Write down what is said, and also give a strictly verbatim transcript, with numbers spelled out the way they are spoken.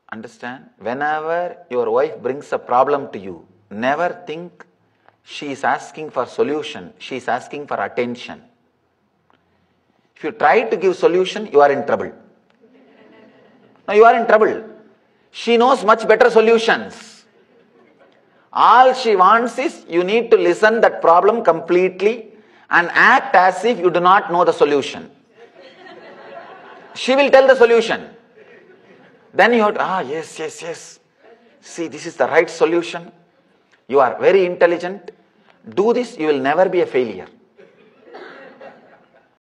Understand? Whenever your wife brings a problem to you, never think she is asking for solution, she is asking for attention. If you try to give solution, you are in trouble. No, you are in trouble. She knows much better solutions. All she wants is you need to listen that problem completely and act as if you do not know the solution. She will tell the solution. Then you have to, ah, yes, yes, yes. See, this is the right solution. You are very intelligent. Do this, you will never be a failure.